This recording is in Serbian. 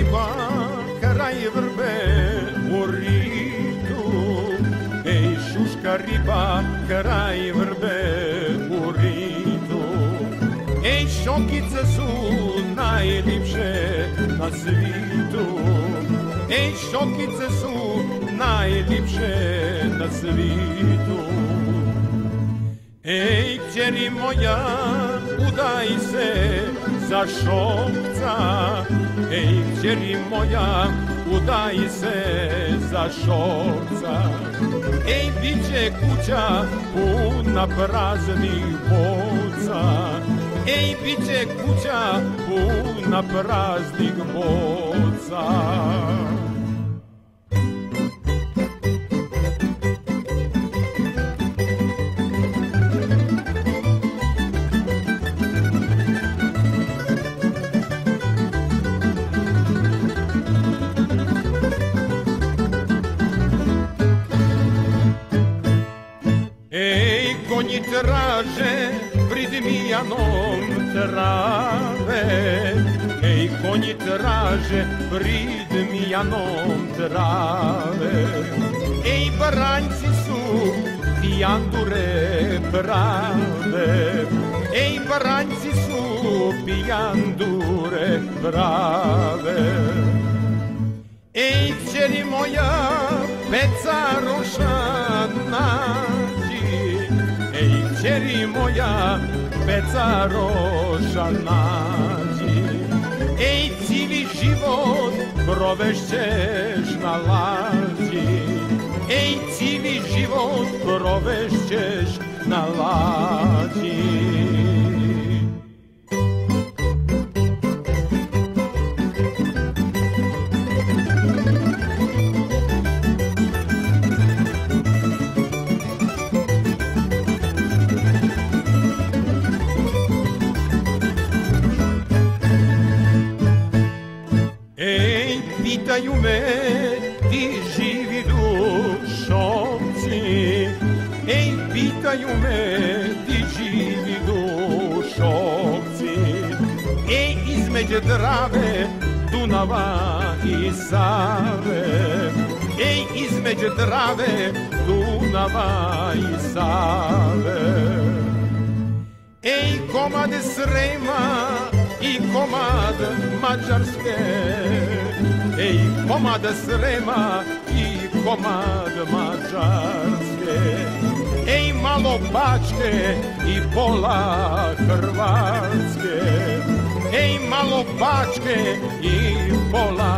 riba kraj vrbe u ritu, ej šuška riba kraj vrbe u ritu, ej šokice su najljepše na svitu, ej šokice su najljepše na svitu. Ej, kćeri moja, udaj se za šokca, ej, kćeri moja, udaj se za šokca. Ej, bit će kuća puna praznih boca, ej, bit će kuća puna praznih boca. Konji traže prid Mijanom trave, ej, konji traže prid Mijanom trave, ej, baranjci su pijandure prave, ej, baranjci su pijandure prave. Ej, kćeri moja, pecaroša nađi, ej, kćeri moja, pecaroša nađi, ej, cili život provešćeš na lađi, ej, cili život provešćeš na lađi. Pitaju me ti živi dušovci, ej, pitaju me ti živi dušovci, ej, između Drave, Dunava i Save, ej, između Drave, Dunava i Save. Ej, komad Srema i komad Mađarske, ej, komad Srema i komad Mađarske, ej, malo Bačke i pola Hrvatske, ej, malo Bačke i pola